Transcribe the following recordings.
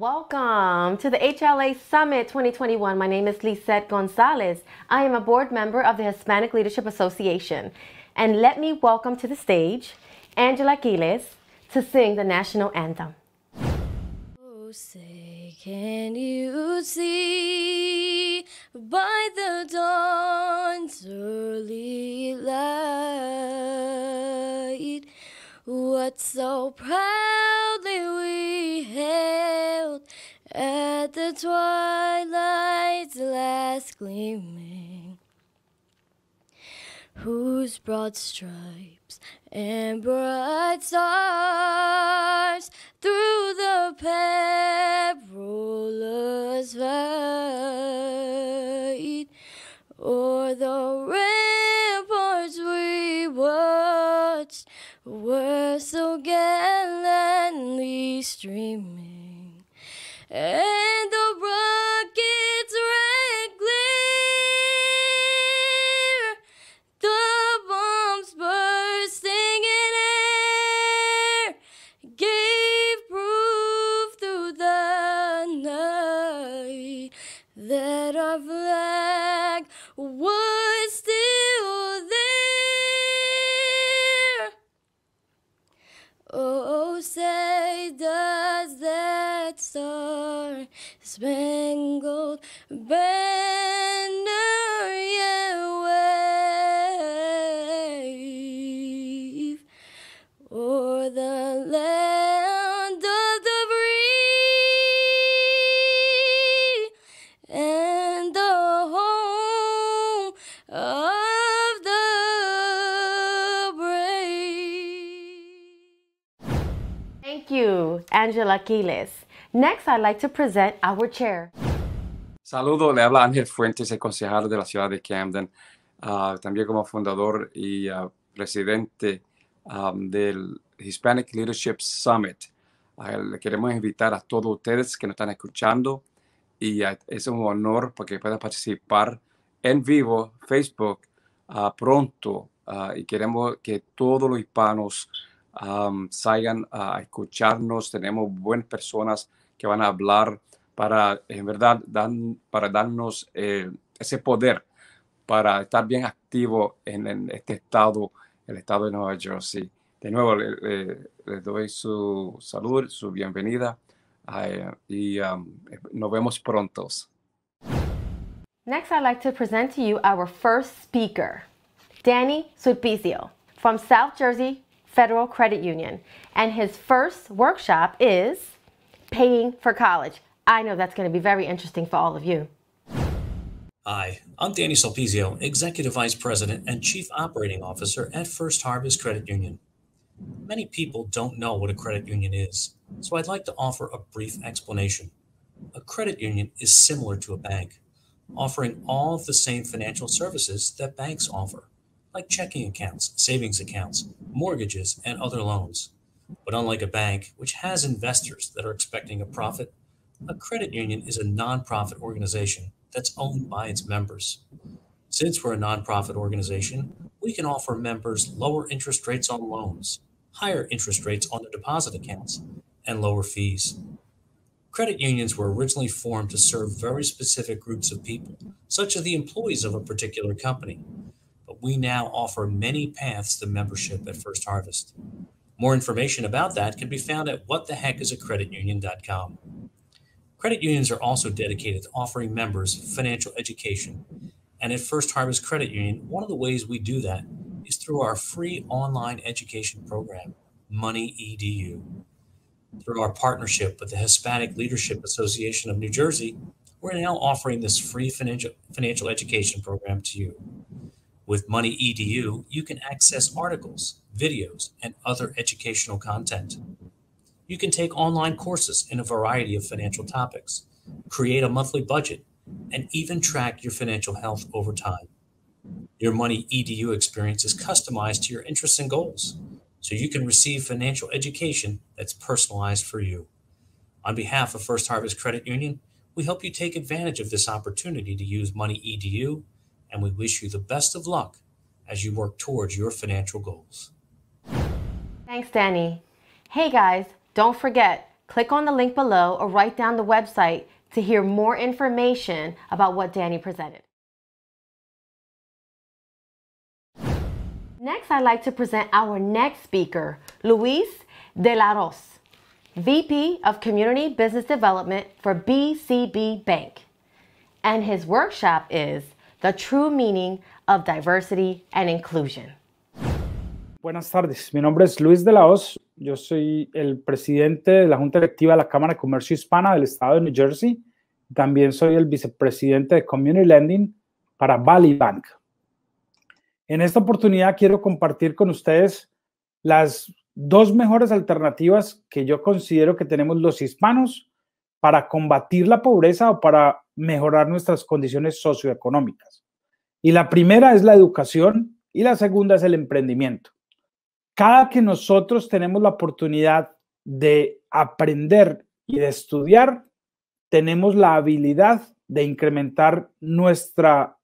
Welcome to the HLA Summit 2021. My name is Lisette Gonzalez. I am a board member of the Hispanic Leadership Association. And let me welcome to the stage Angela Aquiles to sing the national anthem. Oh, say, can you see by the dawn's early light what so proudly we hailed at the twilight's last gleaming, whose broad stripes and bright stars through the perilous fight o'er the ramparts we watched were so gallantly streaming, and the rocket's red glare, the bombs bursting in air, gave proof through the night that our flag was still there. Oh, say does that star-spangled banner yet wave o'er the land of the free and the home of the brave. Thank you, Angela Aquiles. Next, I'd like to present our chair. Saludos, le habla Ángel Fuentes, el concejal de la ciudad de Camden, también como fundador y presidente del Hispanic Leadership Summit. Le queremos invitar a todos ustedes que nos están escuchando y es un honor porque puedan participar en vivo, Facebook, pronto, y queremos que todos los hispanos salgan a escucharnos. Tenemos buenas personas que van a hablar para, en verdad, para darnos ese poder para estar bien activo en este estado, el estado de Nueva Jersey. De nuevo, le doy su salud, su bienvenida y nos vemos pronto. Next, I'd like to present to you our first speaker, Danny Sulpicio from South Jersey Federal Credit Union. And his first workshop is Paying for College. I know that's going to be very interesting for all of you. Hi, I'm Danny Sulpizio, Executive Vice President and Chief Operating Officer at First Harvest Credit Union. Many people don't know what a credit union is, so I'd like to offer a brief explanation. A credit union is similar to a bank, offering all of the same financial services that banks offer, like checking accounts, savings accounts, mortgages, and other loans. But unlike a bank, which has investors that are expecting a profit, a credit union is a nonprofit organization that's owned by its members. Since we're a nonprofit organization, we can offer members lower interest rates on loans, higher interest rates on their deposit accounts, and lower fees. Credit unions were originally formed to serve very specific groups of people, such as the employees of a particular company. But we now offer many paths to membership at First Harvest. More information about that can be found at whattheheckisacreditunion.com. Credit unions are also dedicated to offering members financial education. And at First Harvest Credit Union, one of the ways we do that is through our free online education program, Money EDU. Through our partnership with the Hispanic Leadership Association of New Jersey, we're now offering this free financial education program to you. With Money EDU, you can access articles, videos, and other educational content. You can take online courses in a variety of financial topics, create a monthly budget, and even track your financial health over time. Your Money EDU experience is customized to your interests and goals, so you can receive financial education that's personalized for you. On behalf of First Harvest Credit Union, we hope you take advantage of this opportunity to use Money EDU, and we wish you the best of luck as you work towards your financial goals. Thanks, Danny. Hey guys, don't forget, Click on the link below or write down the website to hear more information about what Danny presented. Next, I'd like to present our next speaker, Luis De La Ros, VP of Community Business Development for BCB Bank. And his workshop is The True Meaning of Diversity and Inclusion. Buenas tardes, mi nombre es Luis De La Hoz, yo soy el presidente de la Junta Directiva de la Cámara de Comercio Hispana del Estado de New Jersey, también soy el vicepresidente de Community Lending para Valley Bank. En esta oportunidad quiero compartir con ustedes las dos mejores alternativas que yo considero que tenemos los hispanos para combatir la pobreza o para mejorar nuestras condiciones socioeconómicas. Y la primera es la educación y la segunda es el emprendimiento. Cada que nosotros tenemos la oportunidad de aprender y de estudiar, tenemos la habilidad de incrementar nuestra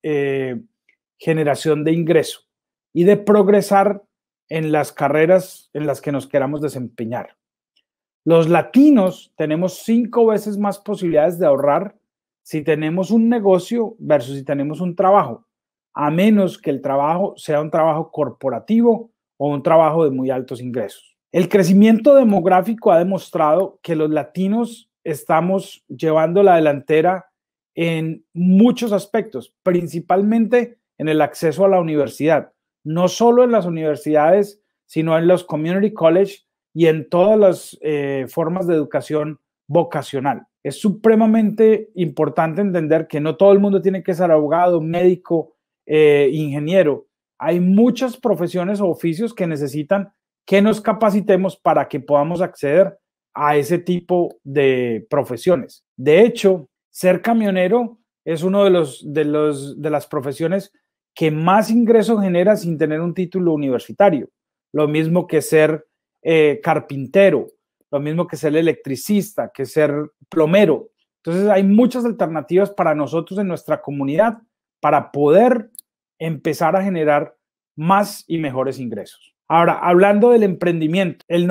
generación de ingreso y de progresar en las carreras en las que nos queramos desempeñar. Los latinos tenemos 5 veces más posibilidades de ahorrar si tenemos un negocio versus si tenemos un trabajo, a menos que el trabajo sea un trabajo corporativo o un trabajo de muy altos ingresos. El crecimiento demográfico ha demostrado que los latinos estamos llevando la delantera en muchos aspectos, principalmente en el acceso a la universidad, no solo en las universidades, sino en los community college y en todas las formas de educación vocacional. Es supremamente importante entender que no todo el mundo tiene que ser abogado, médico, ingeniero. Hay muchas profesiones o oficios que necesitan que nos capacitemos para que podamos acceder a ese tipo de profesiones. De hecho, ser camionero es uno de las profesiones que más ingresos genera sin tener un título universitario. Lo mismo que ser carpintero, lo mismo que ser electricista, que ser plomero. Entonces hay muchas alternativas para nosotros en nuestra comunidad para poder empezar a generar más y mejores ingresos. Ahora, hablando del emprendimiento, el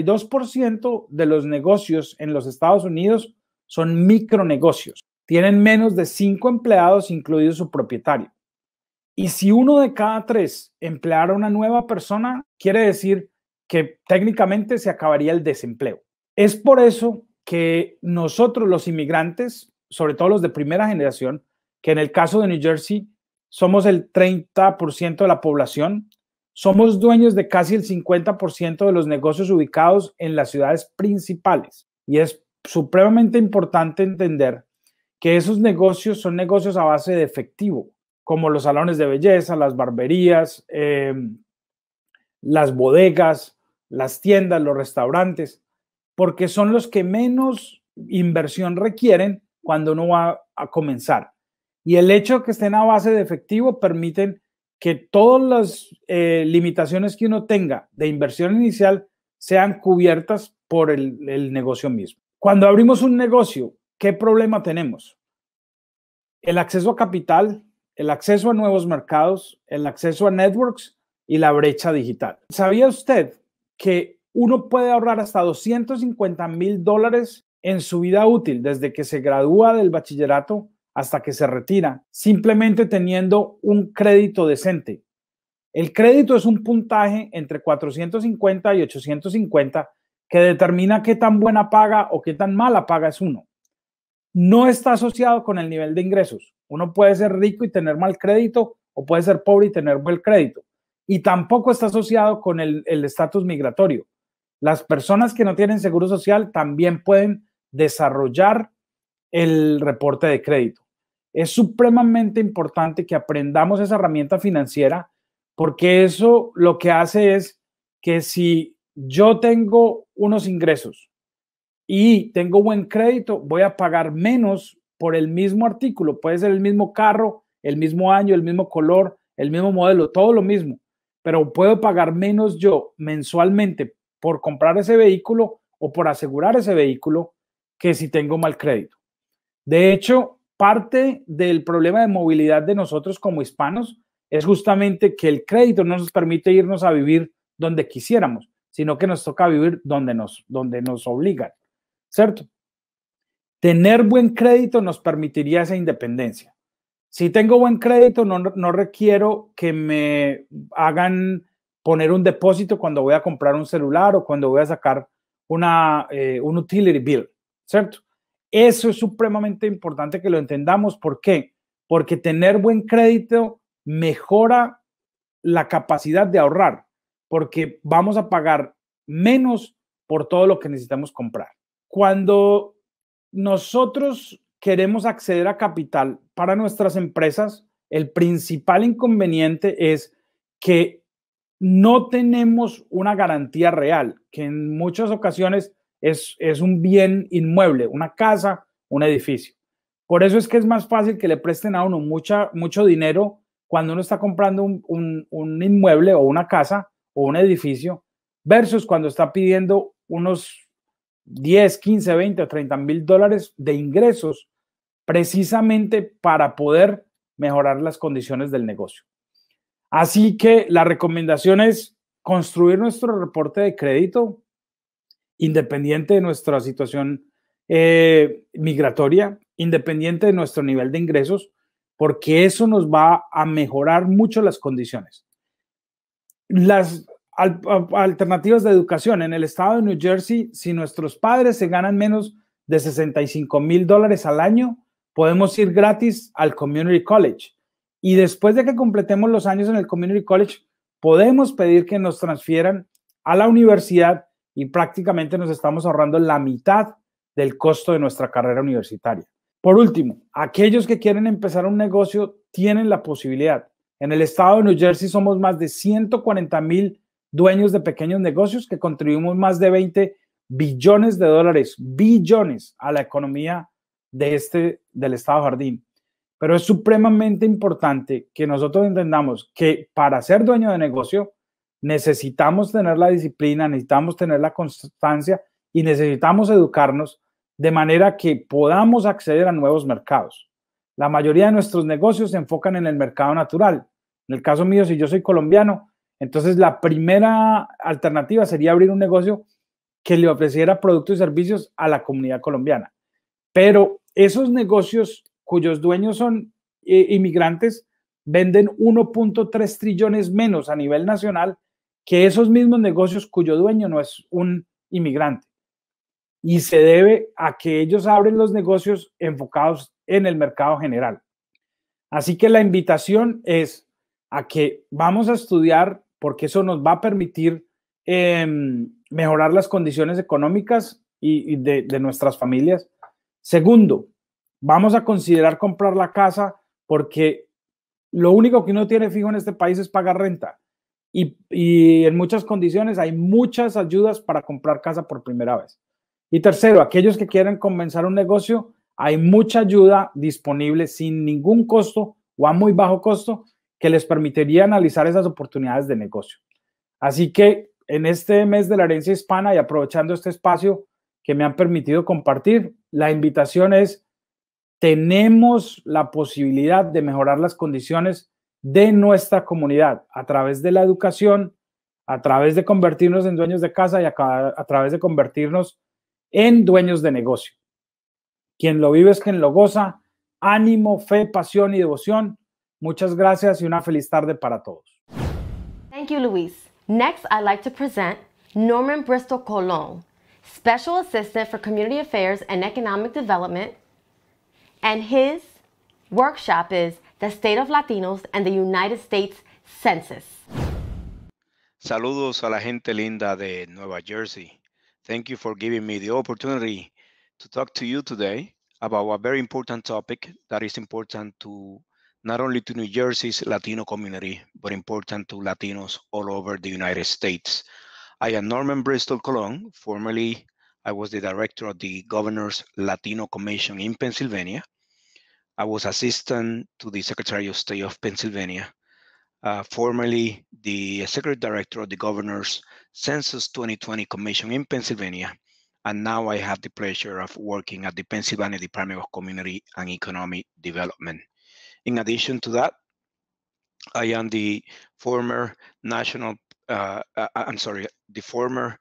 92% de los negocios en los Estados Unidos son micronegocios. Tienen menos de 5 empleados, incluido su propietario. Y si 1 de cada 3 empleara a una nueva persona, quiere decir que técnicamente se acabaría el desempleo. Es por eso que nosotros los inmigrantes, sobre todo los de primera generación, que en el caso de New Jersey somos el 30% de la población, somos dueños de casi el 50% de los negocios ubicados en las ciudades principales. Y es supremamente importante entender que esos negocios son negocios a base de efectivo, como los salones de belleza, las barberías, las bodegas, las tiendas, los restaurantes, porque son los que menos inversión requieren cuando uno va a comenzar. Y el hecho de que estén a base de efectivo permiten que todas las limitaciones que uno tenga de inversión inicial sean cubiertas por el negocio mismo. Cuando abrimos un negocio, ¿qué problema tenemos? El acceso a capital, el acceso a nuevos mercados, el acceso a networks y la brecha digital. ¿Sabía usted que uno puede ahorrar hasta $250,000 en su vida útil desde que se gradúa del bachillerato hasta que se retira, simplemente teniendo un crédito decente? El crédito es un puntaje entre 450 y 850 que determina qué tan buena paga o qué tan mala paga es uno. No está asociado con el nivel de ingresos. Uno puede ser rico y tener mal crédito o puede ser pobre y tener buen crédito. Y tampoco está asociado con el estatus migratorio. Las personas que no tienen seguro social también pueden desarrollar el reporte de crédito. Es supremamente importante que aprendamos esa herramienta financiera porque eso lo que hace es que si yo tengo unos ingresos y tengo buen crédito, voy a pagar menos por el mismo artículo. Puede ser el mismo carro, el mismo año, el mismo color, el mismo modelo, todo lo mismo, pero puedo pagar menos yo mensualmente por comprar ese vehículo o por asegurar ese vehículo que si tengo mal crédito. De hecho, parte del problema de movilidad de nosotros como hispanos es justamente que el crédito no nos permite irnos a vivir donde quisiéramos, sino que nos toca vivir donde nos obligan. ¿cierto? Tener buen crédito nos permitiría esa independencia. Si tengo buen crédito, no requiero que me hagan poner un depósito cuando voy a comprar un celular o cuando voy a sacar un utility bill, ¿cierto? Eso es supremamente importante que lo entendamos. ¿Por qué? Porque tener buen crédito mejora la capacidad de ahorrar, porque vamos a pagar menos por todo lo que necesitamos comprar. Cuando nosotros queremos acceder a capital para nuestras empresas, el principal inconveniente es que no tenemos una garantía real, que en muchas ocasiones es un bien inmueble, una casa, un edificio. Por eso es que es más fácil que le presten a uno mucho dinero cuando uno está comprando un inmueble o una casa o un edificio versus cuando está pidiendo unos 10, 15, 20 o 30 mil dólares de ingresos precisamente para poder mejorar las condiciones del negocio. Así que la recomendación es construir nuestro reporte de crédito independiente de nuestra situación migratoria, independiente de nuestro nivel de ingresos, porque eso nos va a mejorar mucho las condiciones. Las alternativas de educación en el estado de New Jersey, si nuestros padres se ganan menos de $65,000 al año, podemos ir gratis al Community College. Y después de que completemos los años en el Community College, podemos pedir que nos transfieran a la universidad y prácticamente nos estamos ahorrando la mitad del costo de nuestra carrera universitaria. Por último, aquellos que quieren empezar un negocio tienen la posibilidad. En el estado de New Jersey somos más de 140,000 dueños de pequeños negocios que contribuimos más de 20 billones de dólares, billones a la economía del estado Jardín. Pero es supremamente importante que nosotros entendamos que para ser dueño de negocio necesitamos tener la disciplina, necesitamos tener la constancia y necesitamos educarnos de manera que podamos acceder a nuevos mercados. La mayoría de nuestros negocios se enfocan en el mercado natural. En el caso mío, si yo soy colombiano, entonces la primera alternativa sería abrir un negocio que le ofreciera productos y servicios a la comunidad colombiana. Pero esos negocios cuyos dueños son inmigrantes venden 1.3 trillones menos a nivel nacional que esos mismos negocios cuyo dueño no es un inmigrante. Y se debe a que ellos abren los negocios enfocados en el mercado general. Así que la invitación es a que vamos a estudiar porque eso nos va a permitir mejorar las condiciones económicas y de nuestras familias. Segundo, vamos a considerar comprar la casa porque lo único que uno tiene fijo en este país es pagar renta. Y en muchas condiciones hay muchas ayudas para comprar casa por primera vez. Y tercero, aquellos que quieren comenzar un negocio, hay mucha ayuda disponible sin ningún costo o a muy bajo costo que les permitiría analizar esas oportunidades de negocio. Así que en este mes de la herencia hispana y aprovechando este espacio que me han permitido compartir, la invitación es: tenemos la posibilidad de mejorar las condiciones de nuestra comunidad a través de la educación, a través de convertirnos en dueños de casa y a través de convertirnos en dueños de negocio. Quien lo vive es quien lo goza. Ánimo, fe, pasión y devoción. Muchas gracias y una feliz tarde para todos. Thank you, Luis. Next, I'd like to present Norman Bristol Colon, Special Assistant for Community Affairs and Economic Development, and his workshop is The State of Latinos and the United States Census. Saludos a la gente linda de Nueva Jersey. Thank you for giving me the opportunity to talk to you today about a very important topic that is important to not only to New Jersey's Latino community, but important to Latinos all over the United States. I am Norman Bristol Colon. Formerly, I was the director of the Governor's Latino Commission in Pennsylvania. I was assistant to the Secretary of State of Pennsylvania. Formerly the Secretary Director of the Governor's Census 2020 Commission in Pennsylvania. And now I have the pleasure of working at the Pennsylvania Department of Community and Economic Development. In addition to that, I am the former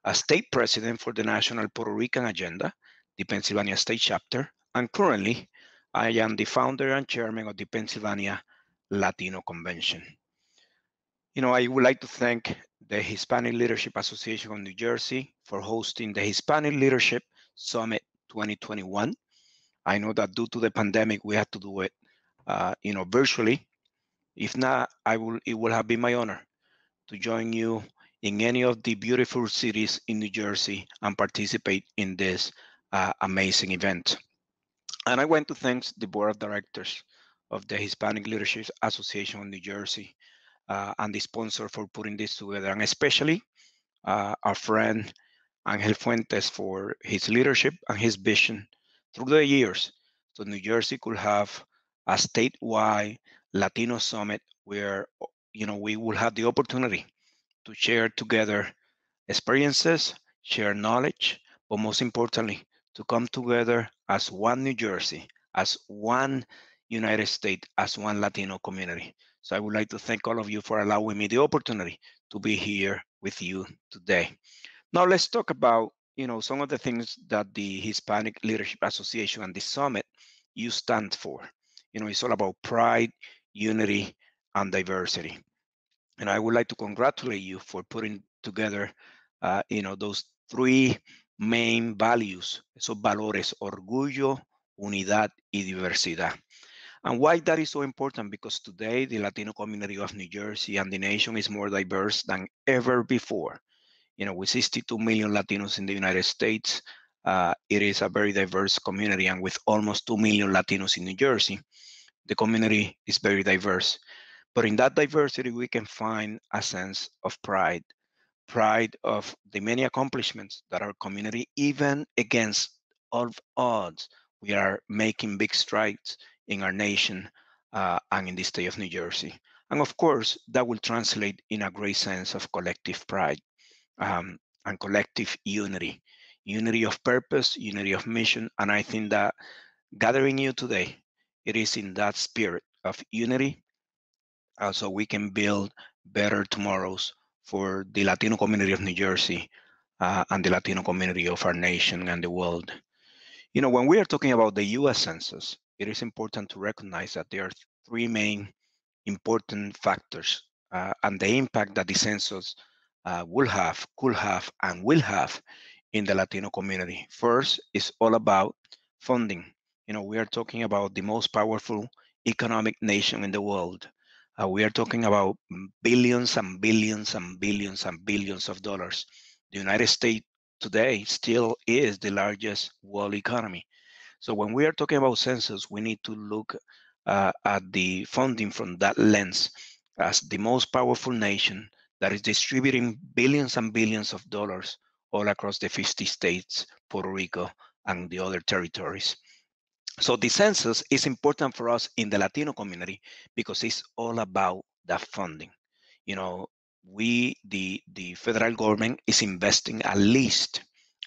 a state president for the National Puerto Rican Agenda, the Pennsylvania State Chapter, and currently I am the founder and chairman of the Pennsylvania Latino Convention. You know, I would like to thank the Hispanic Leadership Association of New Jersey for hosting the Hispanic Leadership Summit 2021. I know that due to the pandemic, we had to do it, virtually. If not, it will have been my honor to join you in any of the beautiful cities in New Jersey and participate in this amazing event. And I want to thank the board of directors of the Hispanic Leadership Association of New Jersey and the sponsor for putting this together, and especially our friend Angel Fuentes for his leadership and his vision through the years, so New Jersey could have a statewide Latino summit where we will have the opportunity to share together experiences, share knowledge, but most importantly, to come together as one New Jersey, as one United States, as one Latino community. So I would like to thank all of you for allowing me the opportunity to be here with you today. Now let's talk about some of the things that the Hispanic Leadership Association and the summit you stand for. It's all about pride, unity, and diversity. And I would like to congratulate you for putting together, those three main values, esos valores, orgullo, unidad, y diversidad. And why that is so important? Because today the Latino community of New Jersey and the nation is more diverse than ever before. With 62 million Latinos in the United States, it is a very diverse community, and with almost 2 million Latinos in New Jersey, the community is very diverse. But in that diversity, we can find a sense of pride of the many accomplishments that our community, even against all odds, we are making big strides in our nation and in the state of New Jersey. And of course, that will translate in a great sense of collective pride and collective unity of purpose, unity of mission. And I think that gathering you today, it is in that spirit of unity, so we can build better tomorrows for the Latino community of New Jersey and the Latino community of our nation and the world. When we are talking about the U.S. Census, it is important to recognize that there are three main important factors and the impact that the census will have, could have, and will have in the Latino community. First, is all about funding. We are talking about the most powerful economic nation in the world. We are talking about billions and billions and billions and billions of dollars. The United States today still is the largest world economy. So when we are talking about census, we need to look at the funding from that lens as the most powerful nation that is distributing billions and billions of dollars all across the 50 states, Puerto Rico, and the other territories. So the census is important for us in the Latino community because it's all about that funding. The federal government is investing at least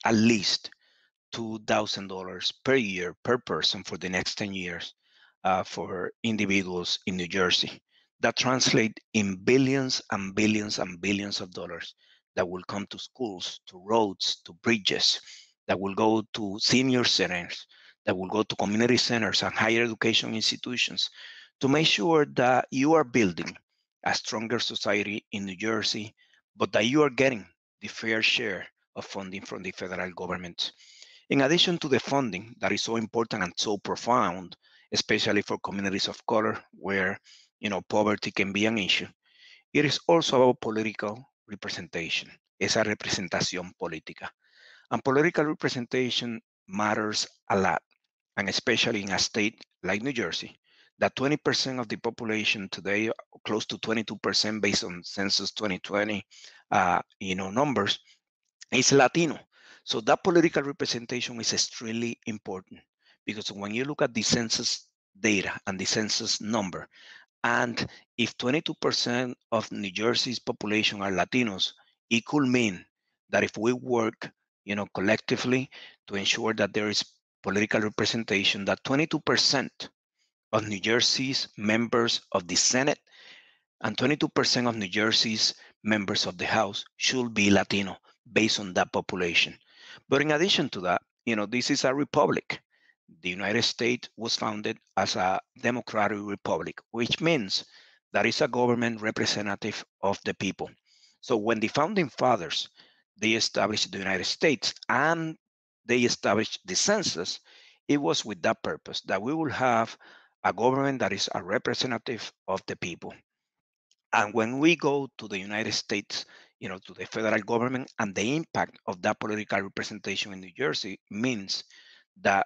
$2,000 per year per person for the next 10 years for individuals in New Jersey. That translates in billions and billions and billions of dollars that will come to schools, to roads, to bridges, that will go to senior centers, that will go to community centers and higher education institutions to make sure that you are building a stronger society in New Jersey, but that you are getting the fair share of funding from the federal government. In addition to the funding that is so important and so profound, especially for communities of color where poverty can be an issue, it is also about political representation, esa representación política. And political representation matters a lot, and especially in a state like New Jersey, that 20% of the population today, close to 22% based on Census 2020, numbers, is Latino. So that political representation is extremely important because when you look at the census data and the census number, and if 22% of New Jersey's population are Latinos, it could mean that if we work, collectively to ensure that there is political representation, that 22% of New Jersey's members of the Senate and 22% of New Jersey's members of the House should be Latino, based on that population. But in addition to that, this is a republic. The United States was founded as a democratic republic, which means that it's a government representative of the people. So when the founding fathers, they established the United States and they established the census, it was with that purpose, that we will have a government that is a representative of the people. And when we go to the United States, to the federal government, and the impact of that political representation in New Jersey means that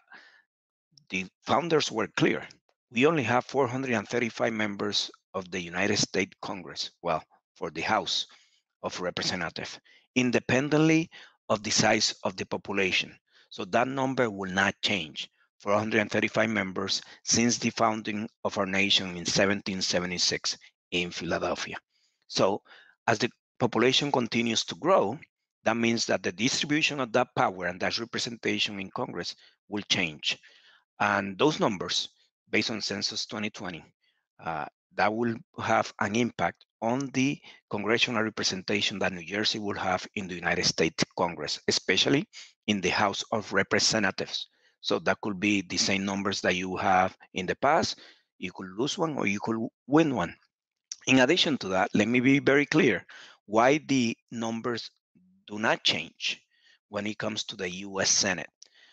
the founders were clear. We only have 435 members of the United States Congress, well, for the House of Representatives, independently of the size of the population. So that number will not change. 435 members since the founding of our nation in 1776 in Philadelphia. So as the population continues to grow, that means that the distribution of that power and that representation in Congress will change. And those numbers, based on Census 2020, that will have an impact on the congressional representation that New Jersey will have in the United States Congress, especially in the House of Representatives. So that could be the same numbers that you have in the past. You could lose one or you could win one. In addition to that, let me be very clear why the numbers do not change when it comes to the US Senate.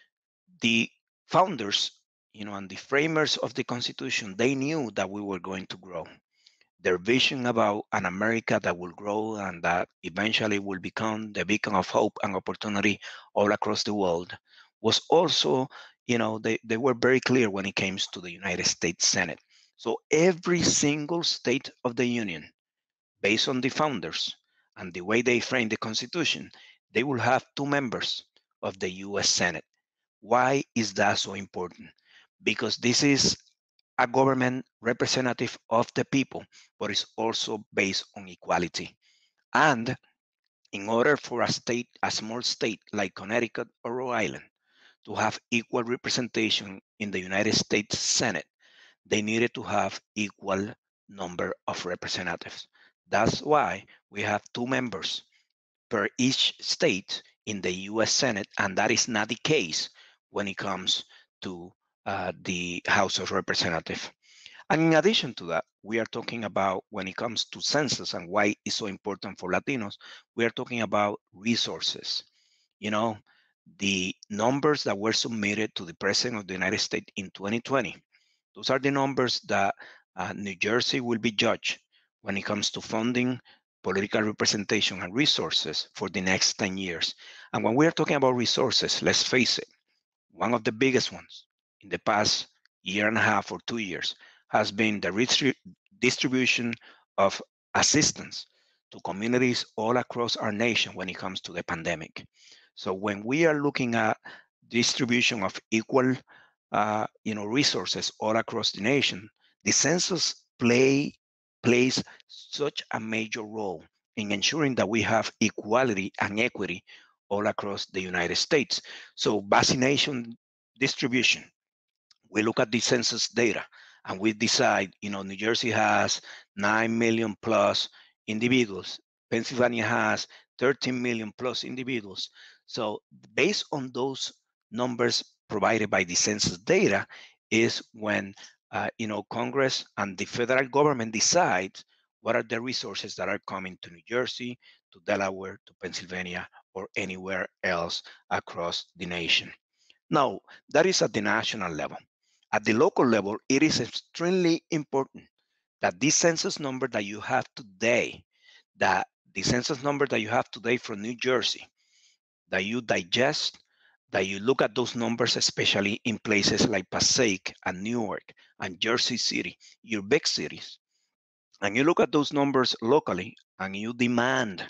The founders, and the framers of the Constitution, they knew that we were going to grow. Their vision about an America that will grow and that eventually will become the beacon of hope and opportunity all across the world was also, they were very clear when it comes to the United States Senate. So every single state of the union, based on the founders and the way they frame the Constitution, they will have 2 members of the US Senate. Why is that so important? Because this is a government representative of the people, but it's also based on equality. And in order for a small state like Connecticut or Rhode Island to have equal representation in the United States Senate, they needed to have equal number of representatives. That's why we have 2 members per each state in the US Senate, and that is not the case when it comes to the House of Representatives. And in addition to that, we are talking about, when it comes to census and why it's so important for Latinos, we are talking about resources. The numbers that were submitted to the President of the United States in 2020, those are the numbers that New Jersey will be judged when it comes to funding, political representation, and resources for the next 10 years. And when we are talking about resources, let's face it, one of the biggest ones in the past year and a half or 2 years has been the distribution of assistance to communities all across our nation when it comes to the pandemic. So when we are looking at distribution of equal resources all across the nation, the census plays such a major role in ensuring that we have equality and equity all across the United States. So vaccination distribution, we look at the census data and we decide, New Jersey has 9 million plus individuals. Pennsylvania has 13 million plus individuals. So based on those numbers provided by the census data is when, Congress and the federal government decide what are the resources that are coming to New Jersey, to Delaware, to Pennsylvania, or anywhere else across the nation. Now, that is at the national level. At the local level, it is extremely important that this census number that you have today, that the census number that you have today from New Jersey, that you digest, that you look at those numbers, especially in places like Passaic and Newark and Jersey City, your big cities, and you look at those numbers locally and you demand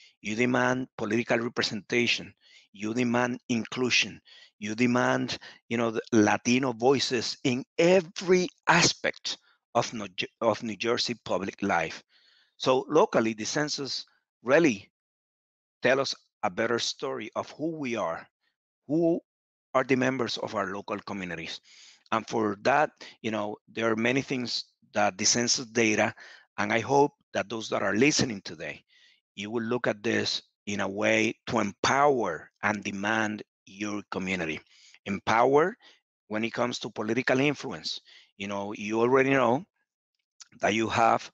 political representation, you demand inclusion, you demand, the Latino voices in every aspect of New Jersey public life. So locally, the census really tell us a better story of who we are, who are the members of our local communities. And for that, there are many things that the census data, and I hope that those that are listening today, you will look at this in a way to empower and demand your community. Empower when it comes to political influence. You know, you already know that you have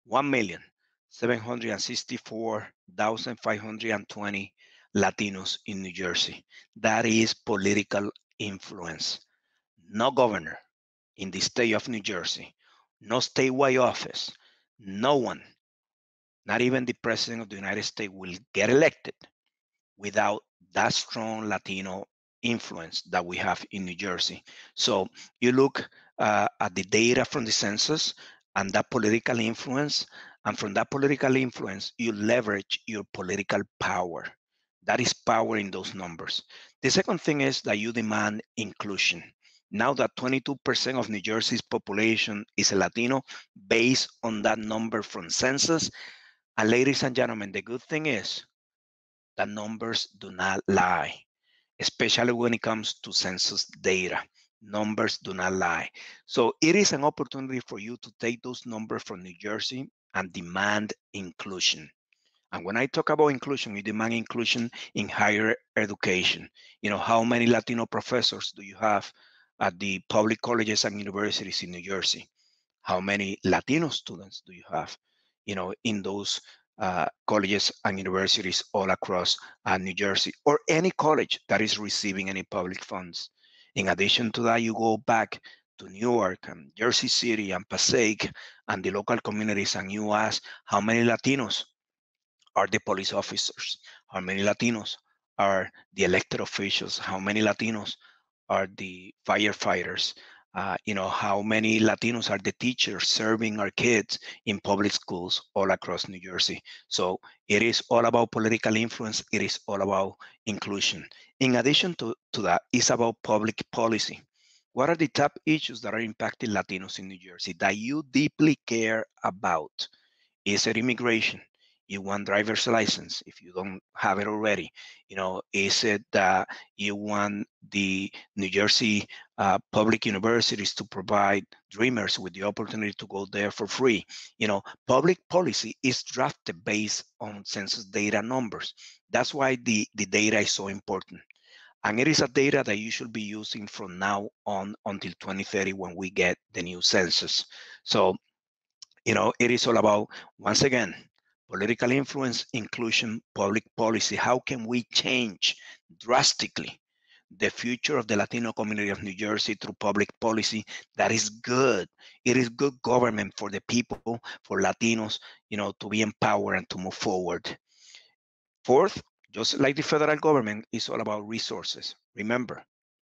1,764,520 Latinos in New Jersey. That is political influence. No governor in the state of New Jersey, no statewide office, no one, not even the president of the United States, will get elected without that strong Latino influence that we have in New Jersey. So you look at the data from the census and that political influence, and from that political influence, you leverage your political power. That is power in those numbers. The second thing is that you demand inclusion. Now that 22% of New Jersey's population is Latino, based on that number from census, and ladies and gentlemen, the good thing is the numbers do not lie, especially when it comes to census data. Numbers do not lie. So it is an opportunity for you to take those numbers from New Jersey and demand inclusion. And when I talk about inclusion, we demand inclusion in higher education. You know, how many Latino professors do you have at the public colleges and universities in New Jersey? How many Latino students do you have, you know, in those colleges and universities all across New Jersey, or any college that is receiving any public funds? In addition to that, you go back to Newark and Jersey City and Passaic and the local communities, and you ask how many Latinos are the police officers, how many Latinos are the elected officials, how many Latinos are the firefighters, you know, how many Latinos are the teachers serving our kids in public schools all across New Jersey. So it is all about political influence. It is all about inclusion. In addition to that, it's about public policy. What are the top issues that are impacting Latinos in New Jersey that you deeply care about? Is it immigration? You want driver's license if you don't have it already. You know, is it that you want the New Jersey public universities to provide dreamers with the opportunity to go there for free? You know, public policy is drafted based on census data numbers. That's why the data is so important. And it is a data that you should be using from now on until 2030 when we get the new census. So, you know, it is all about, once again, political influence, inclusion, public policy. How can we change drastically the future of the Latino community of New Jersey through public policy that is good? It is good government for the people, for Latinos, you know, to be empowered and to move forward. Fourth, just like the federal government, is all about resources. Remember,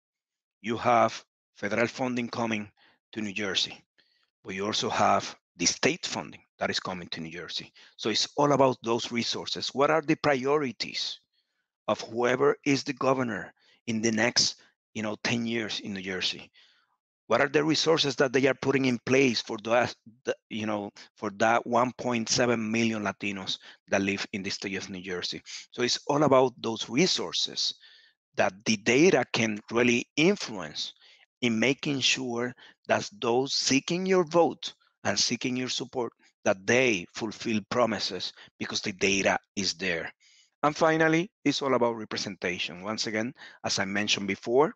you have federal funding coming to New Jersey, but you also have the state funding that is coming to New Jersey. So it's all about those resources. What are the priorities of whoever is the governor in the next, 10 years in New Jersey? What are the resources that they are putting in place for that, for that 1.7 million Latinos that live in the state of New Jersey? So it's all about those resources that the data can really influence in making sure that those seeking your vote and seeking your support, that they fulfill promises because the data is there. And finally, it's all about representation. Once again, as I mentioned before,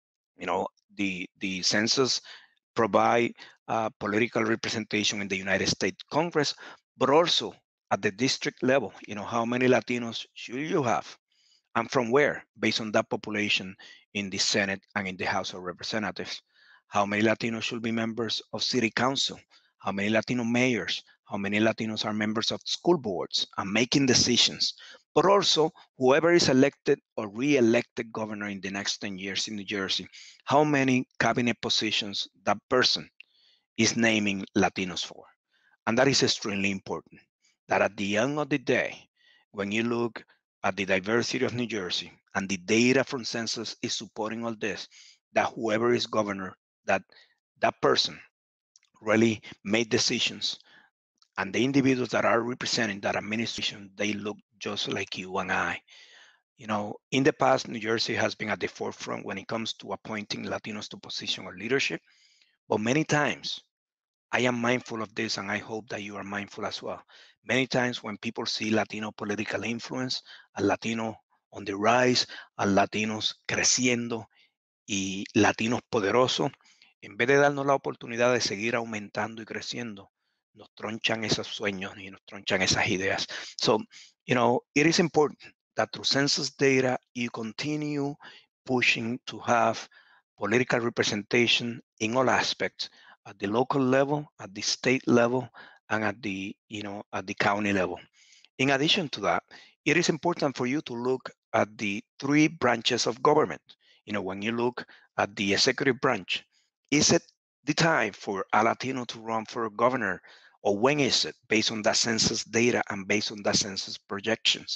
the census provide political representation in the United States Congress, but also at the district level. How many Latinos should you have? And from where, based on that population in the Senate and in the House of Representatives? How many Latinos should be members of city council? How many Latino mayors? How many Latinos are members of school boards and making decisions? But also, whoever is elected or re-elected governor in the next 10 years in New Jersey, how many cabinet positions that person is naming Latinos for? And that is extremely important, that at the end of the day, when you look at the diversity of New Jersey and the data from census is supporting all this, that whoever is governor, that person really made decisions, and the individuals that are representing that administration, they look just like you and I. In the past, New Jersey has been at the forefront when it comes to appointing Latinos to positions of leadership, but many times I am mindful of this, and I hope that you are mindful as well. Many times when people see Latino political influence, a Latino on the rise, a Latinos creciendo y Latinos poderosos, en vez de darnos la oportunidad de seguir aumentando y creciendo, nos tronchan esos sueños y nos tronchan esas ideas. So, it is important that through census data, you continue pushing to have political representation in all aspects, at the local level, at the state level, and at the county level. In addition to that, it is important for you to look at the three branches of government. When you look at the executive branch, is it the time for a Latino to run for a governor, or when is it, based on that census data and based on that census projections?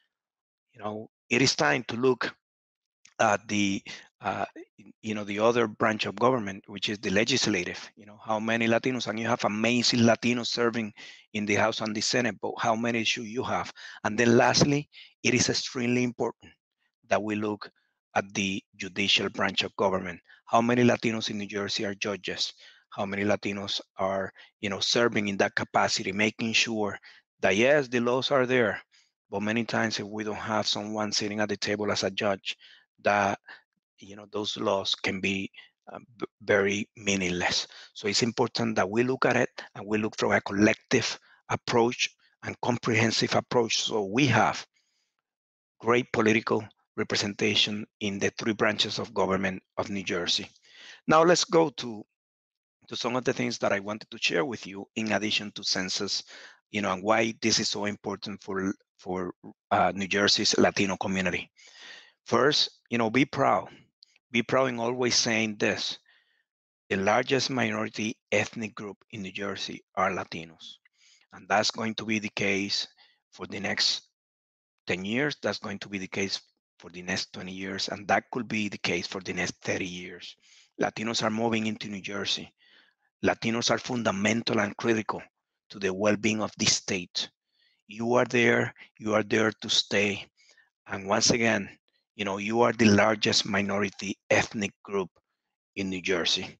It is time to look at the the other branch of government, which is the legislative. How many Latinos, and you have amazing Latinos serving in the House and the Senate, but how many should you have? And then lastly, it is extremely important that we look at the judicial branch of government. How many Latinos in New Jersey are judges? How many Latinos are, serving in that capacity, making sure that yes, the laws are there, but many times if we don't have someone sitting at the table as a judge, that those laws can be very meaningless. So it's important that we look at it and we look from a collective approach and comprehensive approach, so we have great political representation in the three branches of government of New Jersey. Now let's go to some of the things that I wanted to share with you in addition to census, and why this is so important for New Jersey's Latino community. First, be proud. Be proud in always saying this: the largest minority ethnic group in New Jersey are Latinos. And that's going to be the case for the next 10 years. That's going to be the case for the next 20 years. And that could be the case for the next 30 years. Latinos are moving into New Jersey. Latinos are fundamental and critical to the well-being of the state. You are there to stay. And once again, you are the largest minority ethnic group in New Jersey.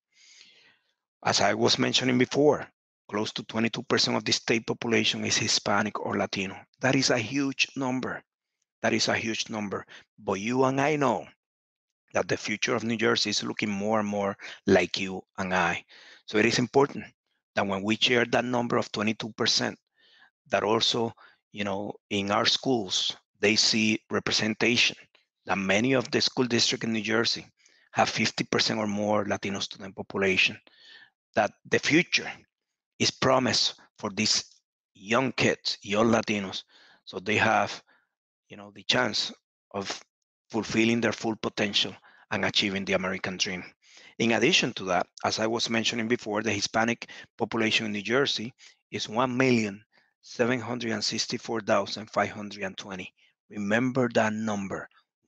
As I was mentioning before, close to 22% of the state population is Hispanic or Latino. That is a huge number. That is a huge number. But you and I know that the future of New Jersey is looking more and more like you and I. So it is important that when we share that number of 22%, that also, in our schools, they see representation, that many of the school districts in New Jersey have 50% or more Latino student population, that the future is promised for these young kids, young Latinos, so they have, the chance of fulfilling their full potential and achieving the American dream. In addition to that, as I was mentioning before, the Hispanic population in New Jersey is 1,764,520. Remember that number,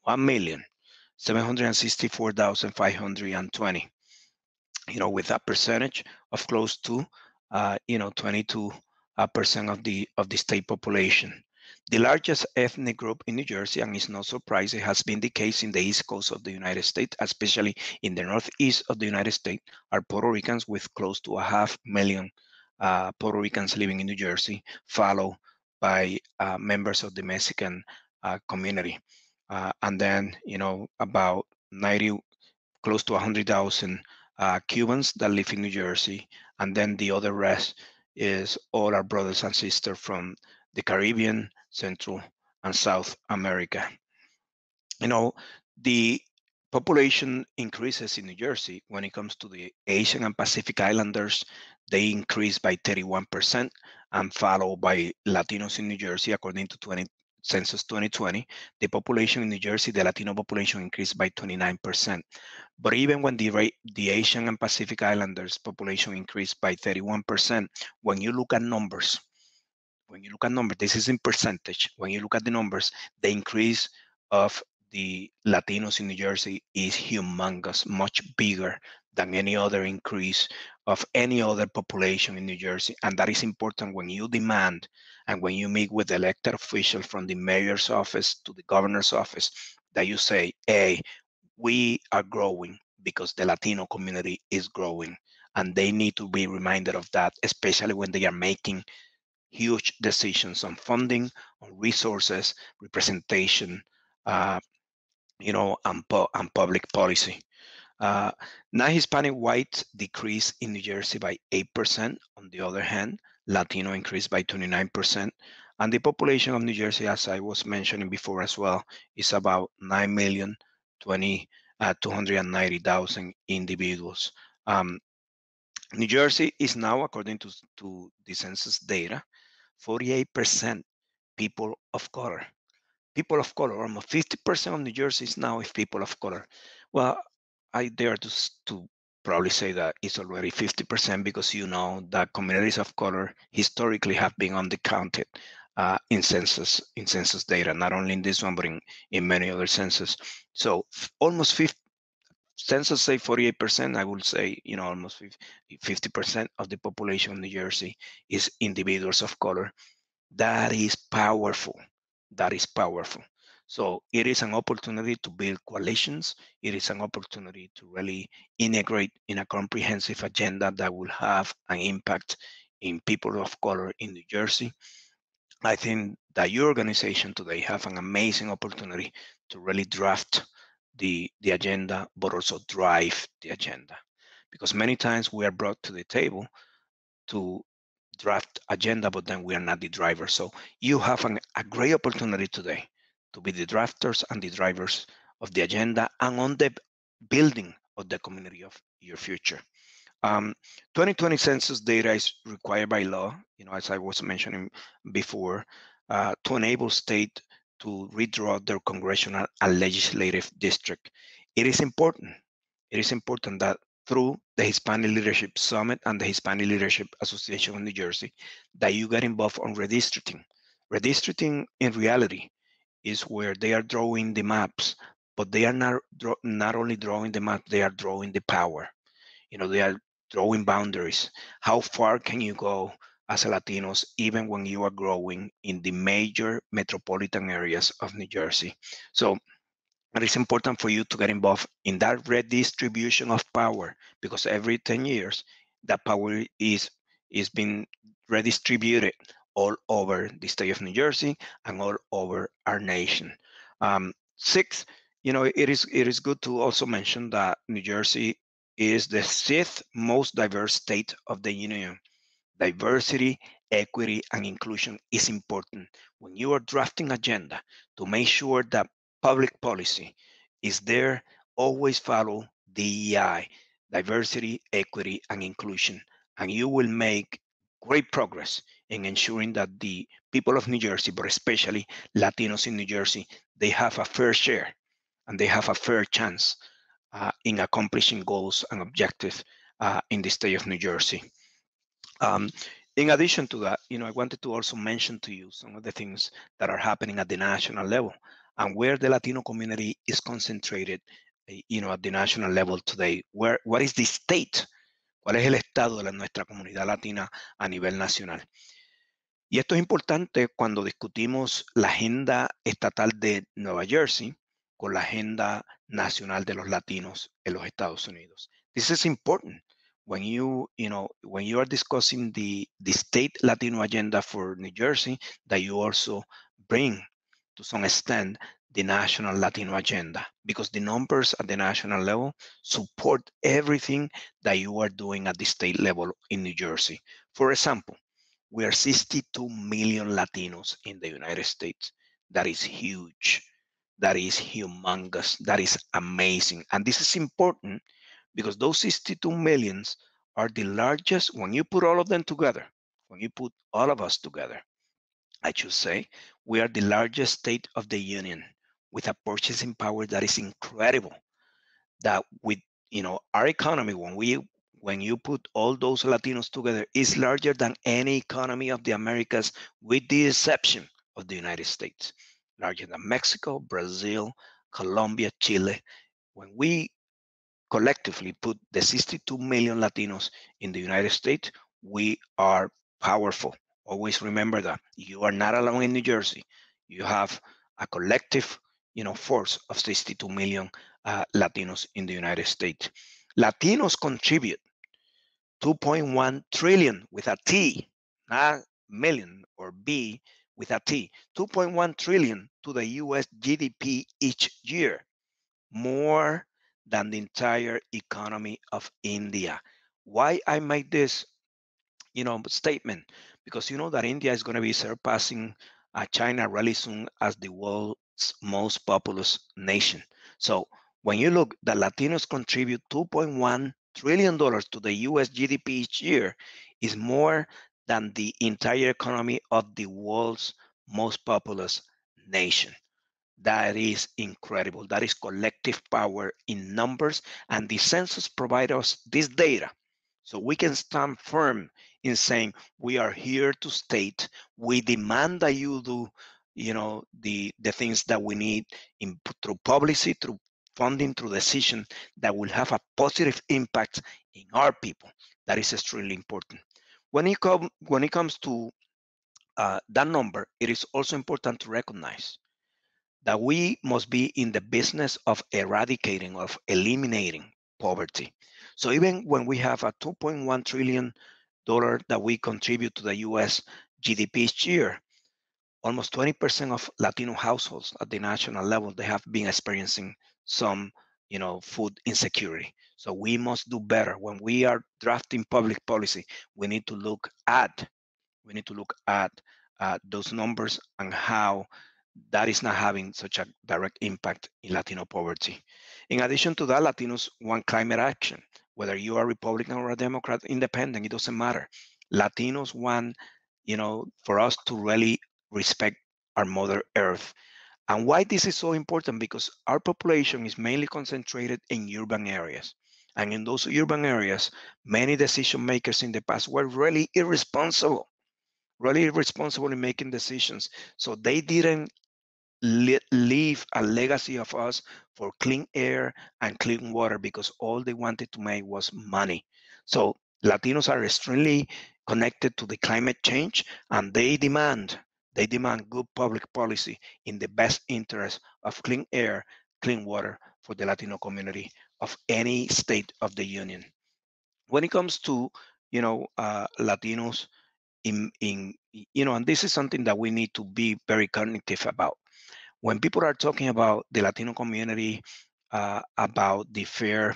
1,764,520. With a percentage of close to 22% of the state population. The largest ethnic group in New Jersey, and it's no surprise, it has been the case in the East Coast of the United States, especially in the Northeast of the United States, are Puerto Ricans, with close to 500,000 Puerto Ricans living in New Jersey, followed by members of the Mexican community. And then, about 90, close to 100,000 Cubans that live in New Jersey. And then the other rest is all our brothers and sisters from the Caribbean, Central, and South America. The population increases in New Jersey when it comes to the Asian and Pacific Islanders. They increase by 31% and followed by Latinos in New Jersey, according to Census 2020. The population in New Jersey, the Latino population, increased by 29%. But even when the Asian and Pacific Islanders population increased by 31%, when you look at numbers, this is in percentage. When you look at the numbers, the increase of the Latinos in New Jersey is humongous, much bigger than any other increase of any other population in New Jersey. And that is important when you demand and when you meet with elected officials from the mayor's office to the governor's office, that you say, hey, we are growing because the Latino community is growing. and they need to be reminded of that, especially when they are making huge decisions on funding, on resources, representation, and public policy. Non-Hispanic whites decreased in New Jersey by 8%. On the other hand, Latino increased by 29%. And the population of New Jersey, as I was mentioning before as well, is about 9,290,000 individuals. New Jersey is now, according to the census data, 48% people of color. People of color, almost 50% of New Jersey is now people of color. Well, I dare to probably say that it's already 50% because that communities of color historically have been undercounted in census data, not only in this one, but in many other census. So almost 50, census say 48%, I would say, almost 50% of the population of New Jersey is individuals of color. That is powerful. That is powerful. So it is an opportunity to build coalitions. It is an opportunity to really integrate in a comprehensive agenda that will have an impact in people of color in New Jersey. I think that your organization today have an amazing opportunity to really draft the agenda, but also drive the agenda. Because many times we are brought to the table to draft agenda, but then we are not the driver. So you have a great opportunity today to be the drafters and the drivers of the agenda and on the building of the community of your future. 2020 census data is required by law, as I was mentioning before, to enable state to redraw their congressional and legislative district. It is important that through the Hispanic Leadership Summit and the Hispanic Leadership Association of New Jersey, that you get involved on redistricting. Redistricting in reality is where they are drawing the maps, but they are not only drawing the map, they are drawing the power. They are drawing boundaries. How far can you go as a Latinos, even when you are growing in the major metropolitan areas of New Jersey? So it is important for you to get involved in that redistribution of power, because every 10 years, that power is being redistributed all over the state of New Jersey and all over our nation. 6, it is good to also mention that New Jersey is the 6th most diverse state of the union. Diversity, equity, and inclusion is important when you are drafting agenda to make sure that public policy is there. Always follow DEI, diversity, equity, and inclusion, and you will make great progress in ensuring that the people of New Jersey, but especially Latinos in New Jersey, they have a fair share and they have a fair chance in accomplishing goals and objectives in the state of New Jersey. In addition to that, I wanted to also mention to you some of the things that are happening at the national level and where the Latino community is concentrated, at the national level today. What is the state? ¿Cuál es el estado de nuestra comunidad latina a nivel nacional? Y esto es importante cuando discutimos la agenda estatal de Nueva Jersey con la agenda nacional de los latinos en los Estados Unidos. This is important when you are discussing the state Latino agenda for New Jersey, that you also bring to some extent the national Latino agenda, because the numbers at the national level support everything that you are doing at the state level in New Jersey. For example, we are 62 million Latinos in the United States. That is huge. That is humongous. That is amazing. And this is important because those 62 millions are the largest, when you put all of them together, when you put all of us together, I should say, we are the largest state of the union with a purchasing power that is incredible. That with, our economy, when you put all those Latinos together, is larger than any economy of the Americas, with the exception of the United States. Larger than Mexico, Brazil, Colombia, Chile. When we collectively put the 62 million Latinos in the United States, we are powerful. Always remember that. You are not alone in New Jersey. You have a collective, force of 62 million Latinos in the United States. Latinos contribute 2.1 trillion with a T, not million or B with a T, 2.1 trillion to the US GDP each year, more than the entire economy of India. Why I make this, statement? Because you know that India is going to be surpassing China really soon as the world's most populous nation. So when you look, the Latinos contribute $2.1 trillion to the US GDP each year, is more than the entire economy of the world's most populous nation. That is incredible. That is collective power in numbers, and the census provides us this data. So we can stand firm in saying we are here to state, we demand that you do, the things that we need through policy, through funding, through decision that will have a positive impact in our people. That is extremely important. When it comes to that number, it is also important to recognize that we must be in the business of eradicating, of eliminating poverty. So even when we have a $2.1 trillion that we contribute to the US GDP each year, almost 20% of Latino households at the national level, they have been experiencing some, food insecurity. So we must do better. When we are drafting public policy, we need to look at those numbers and how that is not having such a direct impact in Latino poverty. In addition to that, Latinos want climate action. Whether you are Republican or a Democrat, independent, it doesn't matter. Latinos want, for us to really respect our Mother Earth. And why this is so important? Because our population is mainly concentrated in urban areas. And in those urban areas, many decision makers in the past were really irresponsible in making decisions. So they didn't leave a legacy of us for clean air and clean water, because all they wanted to make was money. So Latinos are extremely connected to the climate change, and they demand good public policy in the best interest of clean air, clean water for the Latino community of any state of the union. When it comes to, Latinos in, and this is something that we need to be very cognitive about. When people are talking about the Latino community, about the fair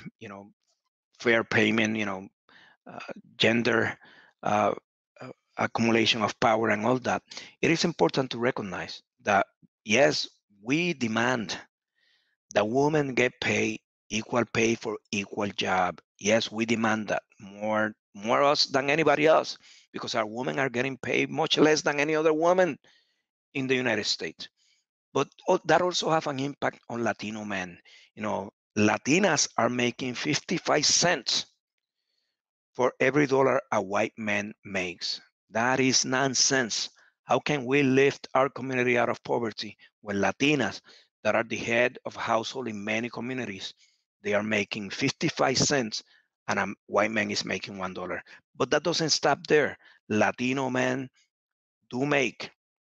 payment, gender accumulation of power and all that, it is important to recognize that, yes, we demand that women get paid equal pay for equal job. Yes, we demand that more us than anybody else, because our women are getting paid much less than any other woman in the United States. But that also have an impact on Latino men. Latinas are making 55 cents for every dollar a white man makes. That is nonsense. How can we lift our community out of poverty when Latinas that are the head of household in many communities, they are making 55 cents and a white man is making $1? But that doesn't stop there. Latino men do make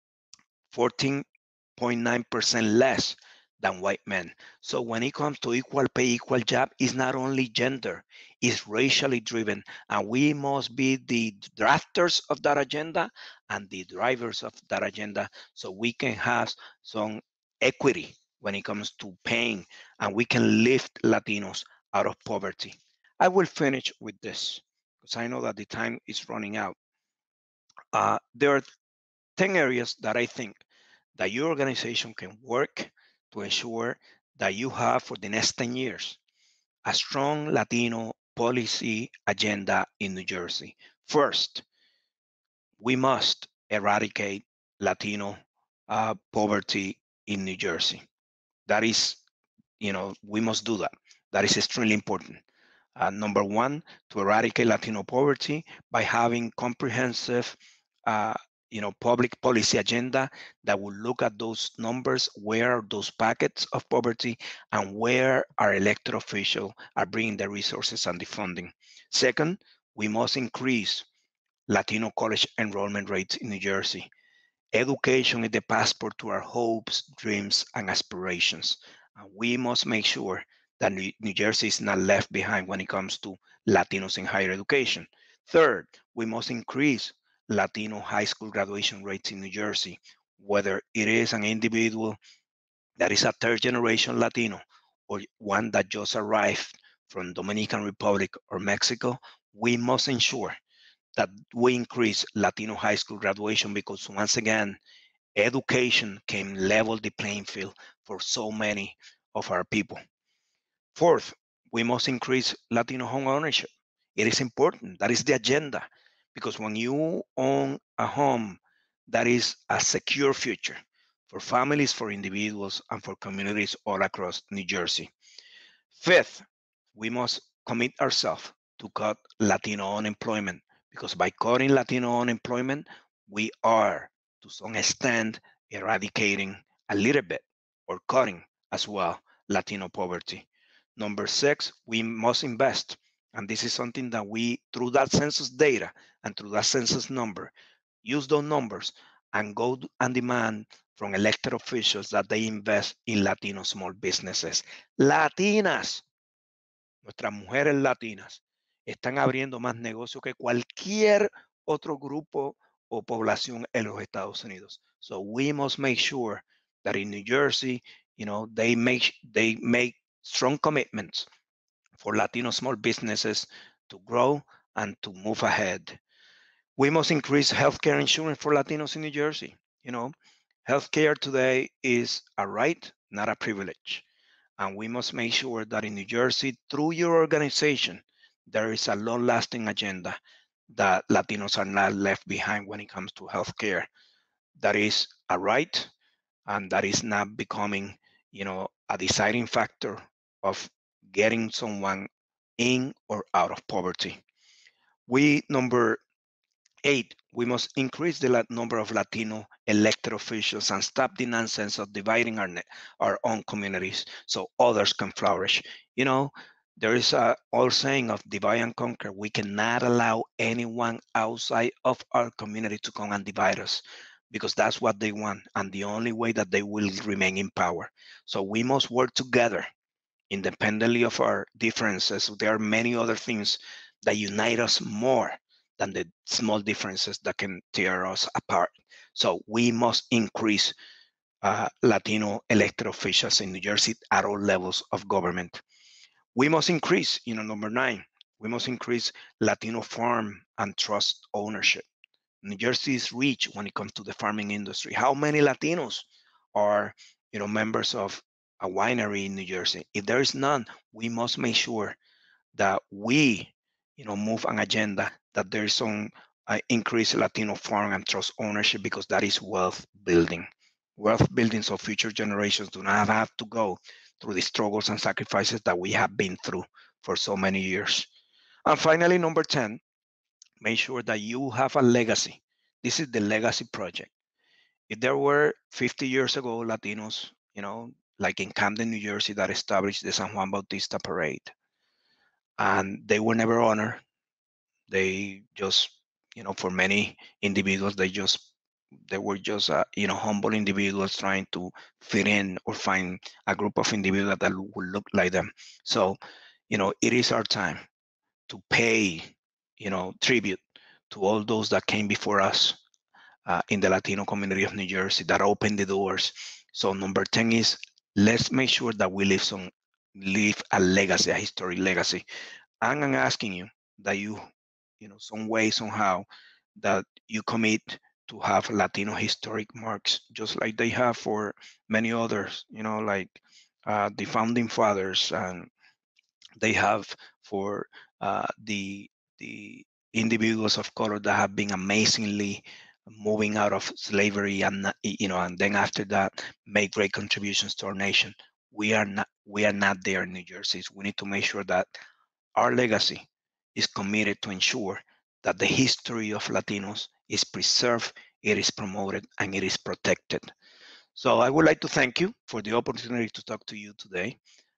14.9% less than white men. So when it comes to equal pay, equal job, it's not only gender, it's racially driven. And we must be the drafters of that agenda and the drivers of that agenda, so we can have some equity when it comes to paying, and we can lift Latinos out of poverty. I will finish with this because I know that the time is running out. There are 10 areas that I think that your organization can work to ensure that you have for the next 10 years a strong Latino policy agenda in New Jersey. First, we must eradicate Latino poverty in New Jersey. That is, we must do that. That is extremely important. Number one, to eradicate Latino poverty by having comprehensive public policy agenda that will look at those numbers, where are those packets of poverty, and where our elected officials are bringing the resources and the funding. Second, we must increase Latino college enrollment rates in New Jersey. Education is the passport to our hopes, dreams, and aspirations. And we must make sure that New Jersey is not left behind when it comes to Latinos in higher education. Third, we must increase Latino high school graduation rates in New Jersey, whether it is an individual that is a third generation Latino or one that just arrived from Dominican Republic or Mexico. We must ensure that we increase Latino high school graduation, because once again, education can level the playing field for so many of our people. Fourth, we must increase Latino home ownership. It is important. That is the agenda, because when you own a home, that is a secure future for families, for individuals, and for communities all across New Jersey. Fifth, we must commit ourselves to cut Latino unemployment, because by cutting Latino unemployment, we are to some extent eradicating a little bit or cutting as well Latino poverty. Number six, we must invest. And this is something that we, through that census data and through that census number, use those numbers and go and demand from elected officials that they invest in Latino small businesses. Latinas, nuestras mujeres latinas, están abriendo más negocio que cualquier otro grupo o población en los Estados Unidos. So we must make sure that in New Jersey, they make strong commitments for Latino small businesses to grow and to move ahead. We must increase healthcare insurance for Latinos in New Jersey. Healthcare today is a right, not a privilege. And we must make sure that in New Jersey, through your organization, there is a long-lasting agenda that Latinos are not left behind when it comes to healthcare. That is a right, and that is not becoming, a deciding factor of getting someone in or out of poverty. Number 8, we must increase the number of Latino elected officials and stop the nonsense of dividing our own communities so others can flourish. There is an old saying of divide and conquer. We cannot allow anyone outside of our community to come and divide us, because that's what they want, and the only way that they will remain in power. So we must work together independently of our differences. There are many other things that unite us more than the small differences that can tear us apart. So we must increase Latino elected officials in New Jersey at all levels of government. We must increase, number 9, we must increase Latino farm and trust ownership. New Jersey is rich when it comes to the farming industry. How many Latinos are, members of a winery in New Jersey? If there is none, we must make sure that we, move an agenda that there is some increased Latino farm and trust ownership, because that is wealth building. Wealth building so future generations do not have to go through the struggles and sacrifices that we have been through for so many years. And finally, number 10, make sure that you have a legacy. This is the legacy project. If there were 50 years ago Latinos, like in Camden, New Jersey, that established the San Juan Bautista Parade, and they were never honored. They just, for many individuals, they were just, humble individuals trying to fit in or find a group of individuals that would look like them. So, it is our time to pay, tribute to all those that came before us in the Latino community of New Jersey, that opened the doors. So number 10 is, let's make sure that we leave a legacy, a historic legacy. And I'm asking you that you, some way, somehow, that you commit to have Latino historic marks, just like they have for many others, like the founding fathers, and they have for the individuals of color that have been amazingly moving out of slavery, and and then after that make great contributions to our nation. We are not there in New Jersey. We need to make sure that our legacy is committed to ensure that the history of Latinos is preserved, it is promoted, and it is protected. So I would like to thank you for the opportunity to talk to you today.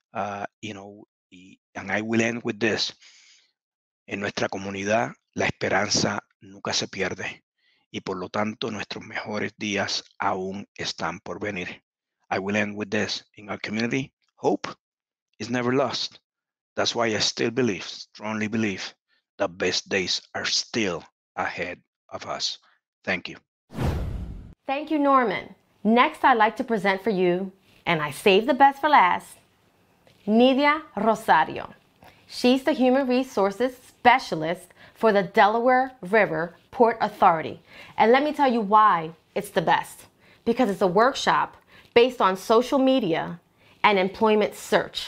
And I will end with this. En nuestra comunidad, la esperanza nunca se pierde, y por lo tanto nuestros mejores días aún están por venir. I will end with this. In our community, hope is never lost. That's why I still believe, strongly believe, the best days are still ahead of us. Thank you. Thank you, Norman. Next, I'd like to present for you, and I saved the best for last, Nidia Rosario. She's the Human Resources Specialist for the Delaware River Port Authority. And let me tell you why it's the best. Because it's a workshop based on social media and employment search.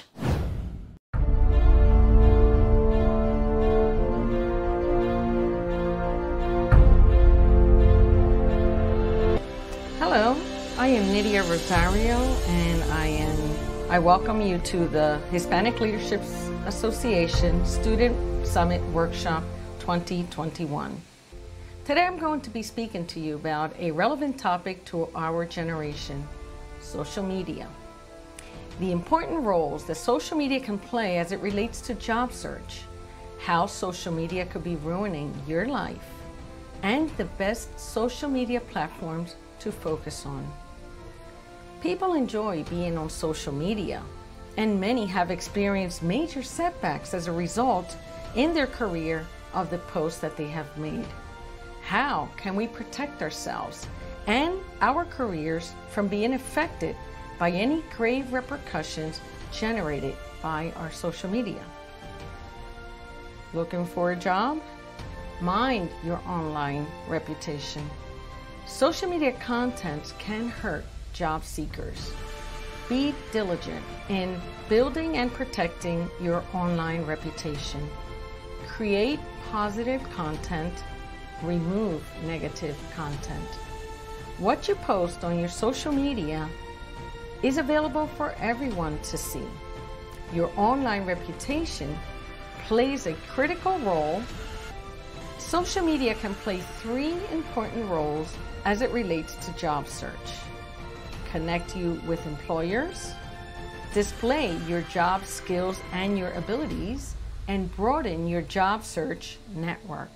Hello, I am Nidia Rosario, and I welcome you to the Hispanic Leadership Association Student Summit Workshop 2021. Today I'm going to be speaking to you about a relevant topic to our generation, social media. The important roles that social media can play as it relates to job search, how social media could be ruining your life, and the best social media platforms to focus on. People enjoy being on social media, and many have experienced major setbacks as a result in their career of the posts that they have made. How can we protect ourselves and our careers from being affected by any grave repercussions generated by our social media? Looking for a job? Mind your online reputation. Social media content can hurt job seekers. Be diligent in building and protecting your online reputation. Create positive content, remove negative content. What you post on your social media is available for everyone to see. Your online reputation plays a critical role. Social media can play 3 important roles as it relates to job search. Connect you with employers, display your job skills and your abilities, and broaden your job search network.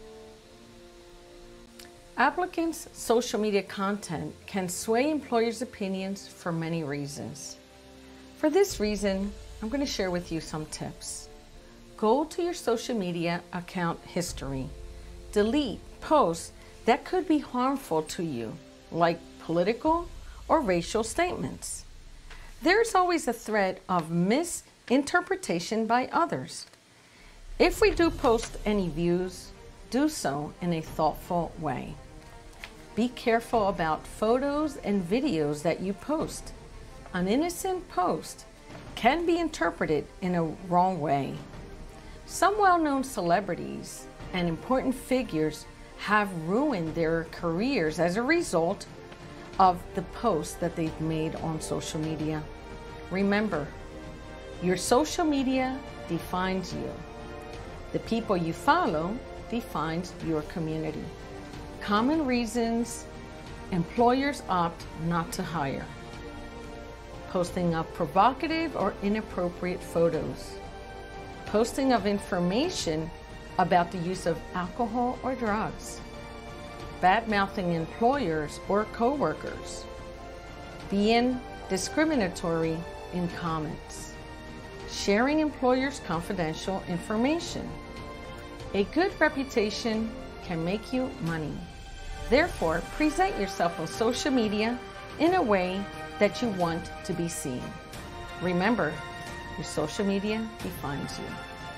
Applicants' social media content can sway employers' opinions for many reasons. For this reason, I'm going to share with you some tips. Go to your social media account history. Delete posts that could be harmful to you, like political or racial statements. There's always a threat of misinterpretation by others. If we do post any views, do so in a thoughtful way. Be careful about photos and videos that you post. An innocent post can be interpreted in a wrong way. Some well-known celebrities and important figures have ruined their careers as a result of the posts that they've made on social media. Remember, your social media defines you. The people you follow defines your community. Common reasons employers opt not to hire. Posting of provocative or inappropriate photos. Posting of information about the use of alcohol or drugs. Bad-mouthing employers or co-workers. Being discriminatory in comments. Sharing employers' confidential information. A good reputation can make you money. Therefore, present yourself on social media in a way that you want to be seen. Remember, your social media defines you.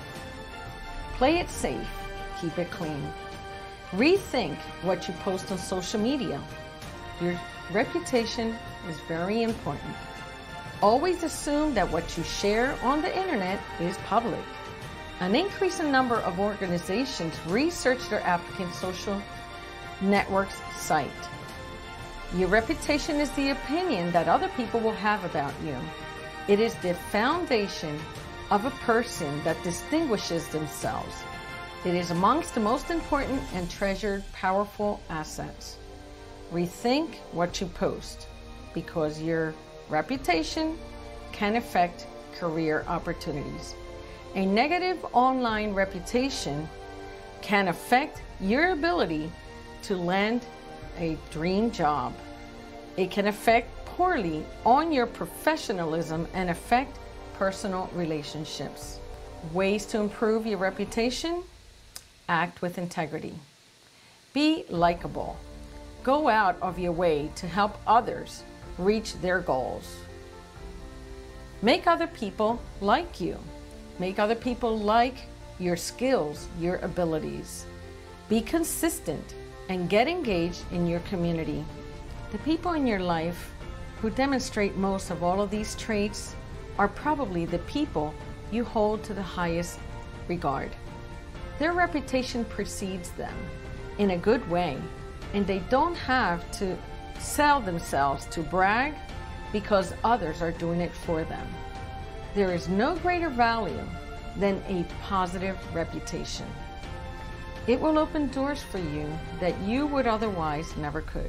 Play it safe, keep it clean. Rethink what you post on social media. Your reputation is very important. Always assume that what you share on the internet is public. An increasing number of organizations research their applicant social network's site. Your reputation is the opinion that other people will have about you. It is the foundation of a person that distinguishes themselves. It is amongst the most important and treasured powerful assets. Rethink what you post, because your reputation can affect career opportunities. A negative online reputation can affect your ability to land a dream job. It can affect poorly on your professionalism and affect personal relationships. Ways to improve your reputation: act with integrity. Be likable. Go out of your way to help others reach their goals. Make other people like you. Make other people like your skills, your abilities. Be consistent and get engaged in your community. The people in your life who demonstrate most of all of these traits are probably the people you hold to the highest regard. Their reputation precedes them in a good way, and they don't have to sell themselves to brag because others are doing it for them. There is no greater value than a positive reputation. It will open doors for you that you would otherwise never could.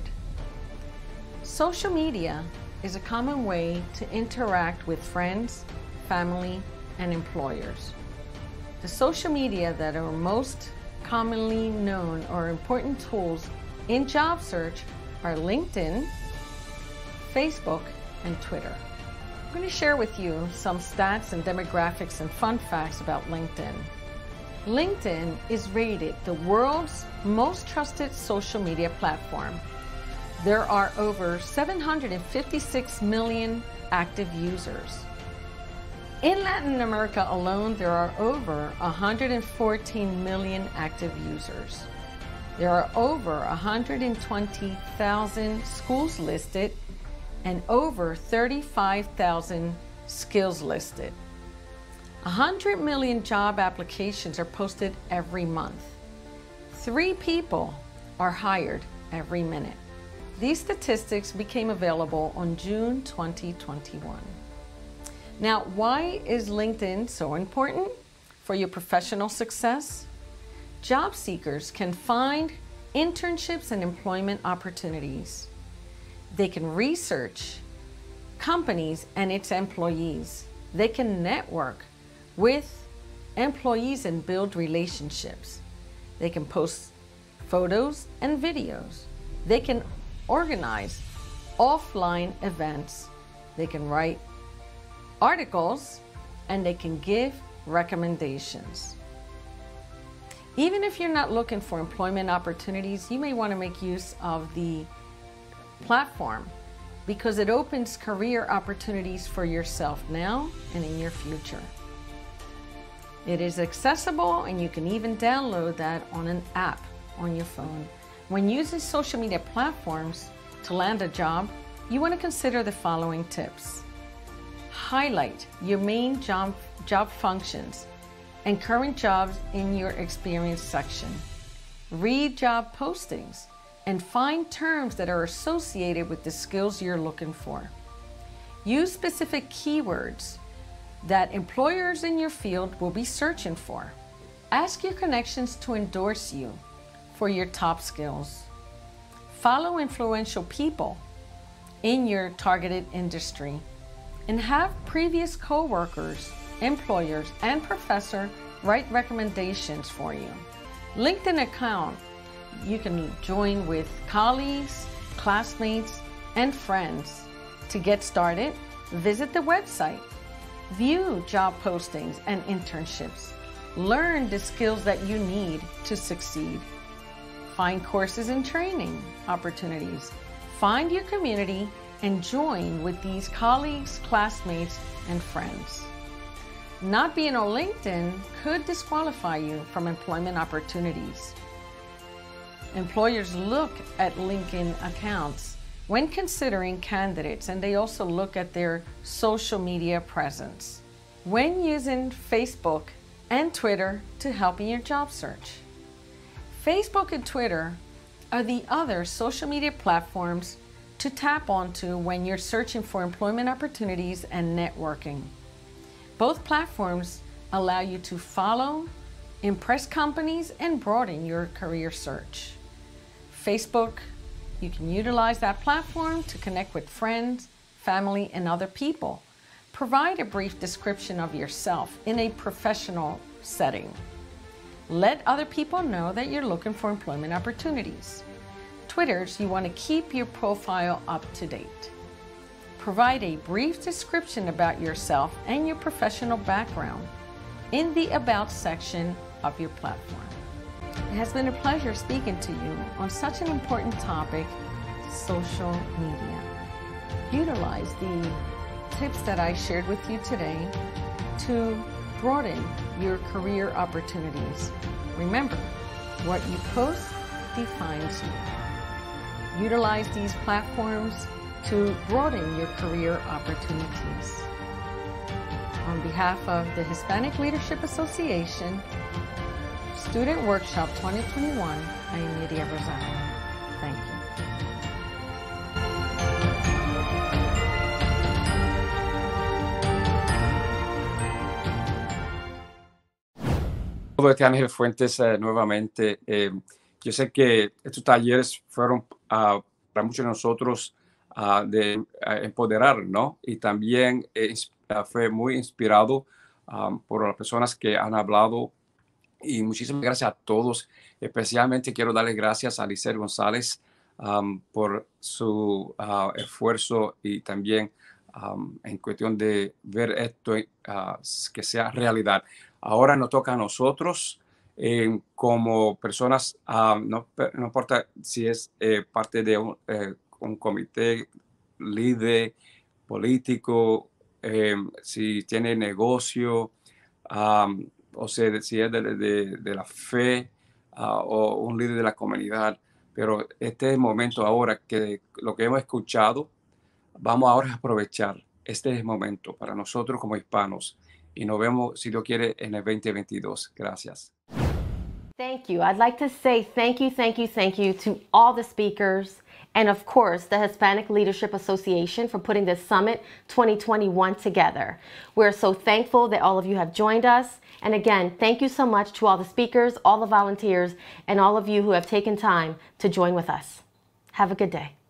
Social media is a common way to interact with friends, family, and employers. The social media that are most commonly known or important tools in job search are LinkedIn, Facebook, and Twitter. I'm going to share with you some stats and demographics and fun facts about LinkedIn. LinkedIn is rated the world's most trusted social media platform. There are over 756 million active users. In Latin America alone, there are over 114 million active users. There are over 120,000 schools listed and over 35,000 skills listed. 100 million job applications are posted every month. 3 people are hired every minute. These statistics became available on June 2021. Now, why is LinkedIn so important for your professional success? Job seekers can find internships and employment opportunities. They can research companies and its employees. They can network with employees and build relationships. They can post photos and videos. They can organize offline events. They can write articles, and they can give recommendations. Even if you're not looking for employment opportunities, you may want to make use of the platform because it opens career opportunities for yourself now and in your future. It is accessible, and you can even download that on an app on your phone. When using social media platforms to land a job, you want to consider the following tips. Highlight your main job functions and current jobs in your experience section. Read job postings and find terms that are associated with the skills you're looking for. Use specific keywords that employers in your field will be searching for. Ask your connections to endorse you for your top skills. Follow influential people in your targeted industry and have previous coworkers, employers, and professor write recommendations for you. LinkedIn account you can join with colleagues, classmates, and friends. To get started, visit the website. View job postings and internships. Learn the skills that you need to succeed. Find courses and training opportunities. Find your community and join with these colleagues, classmates, and friends. Not being on LinkedIn could disqualify you from employment opportunities. Employers look at LinkedIn accounts when considering candidates, and they also look at their social media presence when using Facebook and Twitter to help in your job search. Facebook and Twitter are the other social media platforms to tap onto when you're searching for employment opportunities and networking. Both platforms allow you to follow, impress companies, and broaden your career search. Facebook, you can utilize that platform to connect with friends, family, and other people. Provide a brief description of yourself in a professional setting. Let other people know that you're looking for employment opportunities. Twitters, you want to keep your profile up to date. provide a brief description about yourself and your professional background in the About section of your platform. It has been a pleasure speaking to you on such an important topic, social media. Utilize the tips that I shared with you today to broaden your career opportunities. Remember, what you post defines you. Utilize these platforms to broaden your career opportunities. On behalf of the Hispanic Leadership Association, Student Workshop 2021, I am Nydia Rosario. Thank you. De Ángel Fuentes nuevamente. Yo sé que estos talleres fueron para muchos de nosotros de empoderar, ¿no? Y también fue muy inspirado por las personas que han hablado. Y muchísimas gracias a todos. Especialmente quiero darle gracias a Lisette González por su esfuerzo y también en cuestión de ver esto que sea realidad. Ahora nos toca a nosotros como personas, no importa si es parte de un comité, líder, político, si tiene negocio, o sea, si es de la fe o un líder de la comunidad. Pero este es el momento ahora que lo que hemos escuchado, vamos ahora a aprovechar este momento para nosotros como hispanos. Y nos vemos, si Dios quiere, en el 2022. Gracias. Thank you. I'd like to say thank you to all the speakers and, of course, the Hispanic Leadership Association for putting this Summit 2021 together. We're so thankful that all of you have joined us. And again, thank you so much to all the speakers, all the volunteers, and all of you who have taken time to join with us. Have a good day.